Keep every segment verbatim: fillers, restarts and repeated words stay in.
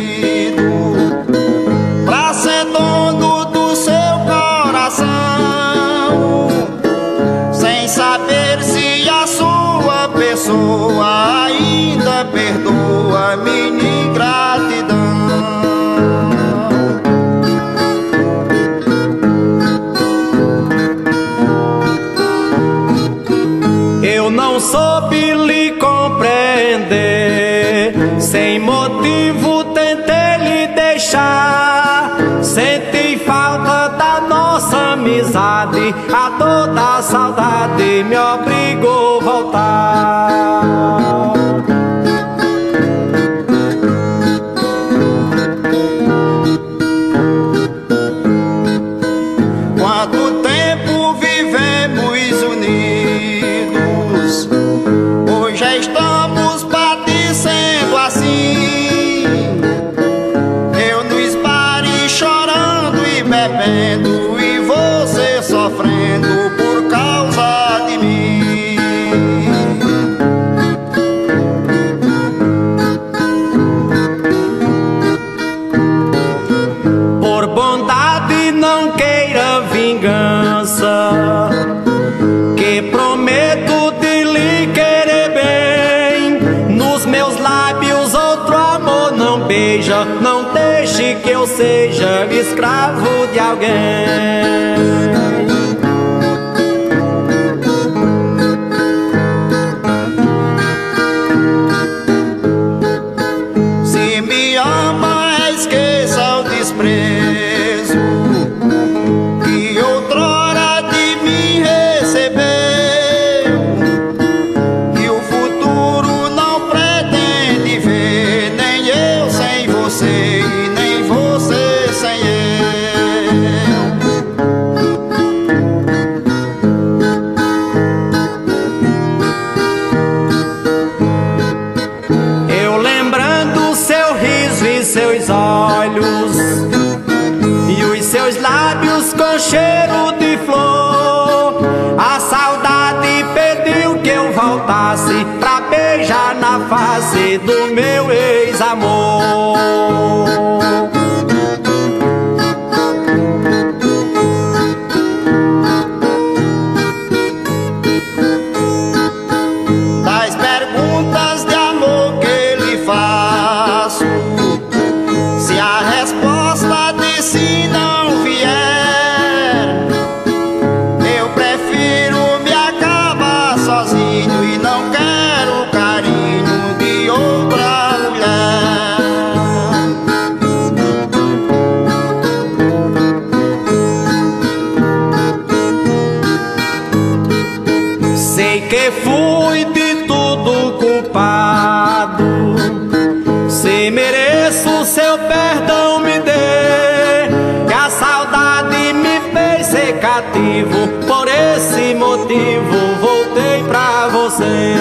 pra ser dono do seu coração, sem saber se a sua pessoa ainda perdoa minha ingratidão. Eu não soube lhe compreender, sem motivo tentei lhe deixar. Senti falta da nossa amizade, a toda a saudade me obrigou a voltar. Quanto tempo vivemos unidos, hoje já estamos padecendo assim. Eu nos bares chorando e bebendo, e você sofrendo por causa de mim. Por bondade não queira vingança, que prometo de lhe querer bem. Nos meus lábios outro amor não beija, não deixe que eu seja escravo de alguém. Se me ama, esqueça o desprezo que outrora de mim recebeu, e o futuro não pretende ver, nem eu sem você e nem você sem eu. Eu lembrando seu riso e seus olhos, e os seus lábios com cheiro de flor, a saudade pediu que eu voltasse pra beijar na face do meu ex-amor. Das perguntas de amor que lhe faço, se a resposta de sim não vier, eu prefiro me acabar sozinho e não quero o carinho de outra mulher. Sei que fui de tudo culpado, se mereço seu perdão me dê, que a saudade me fez ser cativo, por esse motivo voltei pra você.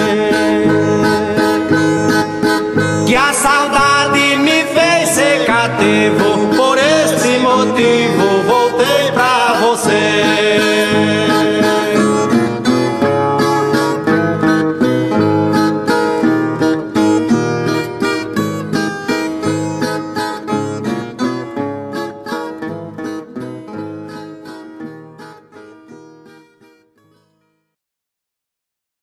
Que a saudade me fez ser cativo, por esse motivo